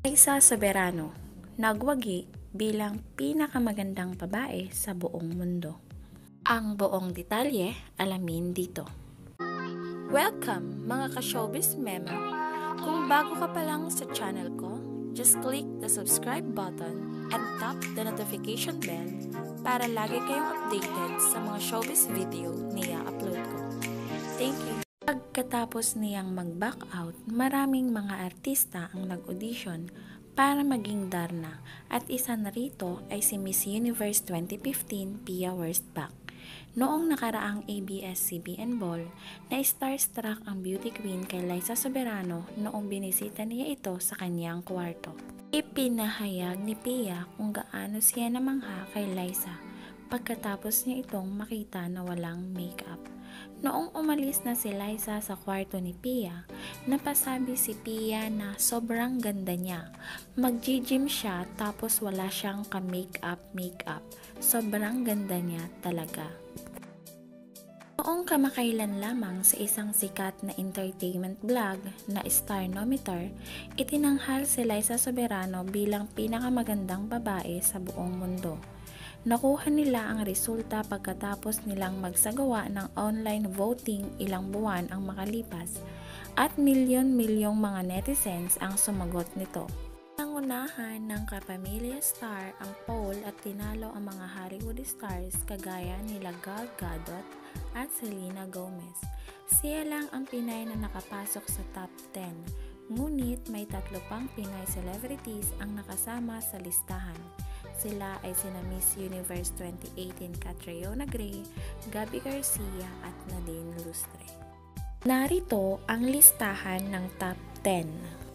Liza Soberano, nagwagi bilang pinakamagandang babae sa buong mundo. Ang buong detalye, alamin dito. Welcome mga ka-showbiz memo! Kung bago ka pa lang sa channel ko, just click the subscribe button and tap the notification bell para lagi kayong updated sa mga showbiz video na i-upload ko. Thank you! Pagkatapos niyang mag-back out, maraming mga artista ang nag-audition para maging Darna at isa na rito ay si Miss Universe 2015 Pia Wurtzbach. Noong nakaraang ABS-CBN Ball, na-starstruck ang beauty queen kay Liza Soberano noong binisita niya ito sa kanyang kwarto. Ipinahayag ni Pia kung gaano siya namangha kay Liza pagkatapos niya itong makita na walang makeup. Noong umalis na si Liza sa kwarto ni Pia, napasabi si Pia na sobrang ganda niya. Mag-gym siya tapos wala siyang ka-makeup. Sobrang ganda niya talaga. Noong kamakailan lamang sa isang sikat na entertainment vlog na Starnometer, itinanghal si Liza Soberano bilang pinakamagandang babae sa buong mundo. Nakuha nila ang resulta pagkatapos nilang magsagawa ng online voting ilang buwan ang makalipas at milyon-milyong mga netizens ang sumagot nito. Nangunahan ng kapamilya star ang poll at tinalo ang mga Hollywood stars kagaya nila Gal Gadot at Selena Gomez. Siya lang ang Pinay na nakapasok sa top 10, ngunit may 3 pang Pinay celebrities ang nakasama sa listahan. Sila ay sina Miss Universe 2018 Catriona Gray, Gabby Garcia at Nadine Lustre. Narito ang listahan ng top 10.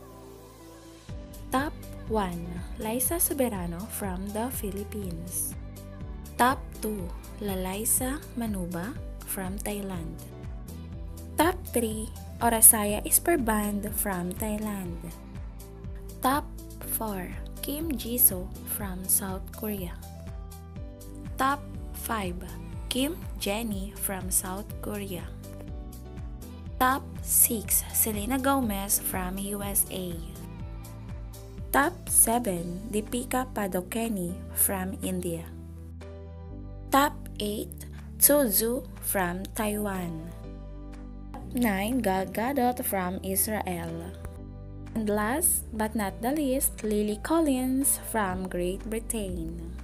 Top 1. Liza Soberano from the Philippines. Top 2. Lalaisa Manuba from Thailand. Top 3. Orasaya Isperband from Thailand. Top 4. Kim Jisoo from South Korea. Top 5. Kim Jenny from South Korea. Top 6. Selena Gomez from USA. Top 7. Deepika Padukone from India. Top 8. Suzu from Taiwan. Top 9. Gal Gadot from Israel. And last but not the least, Lily Collins from Great Britain.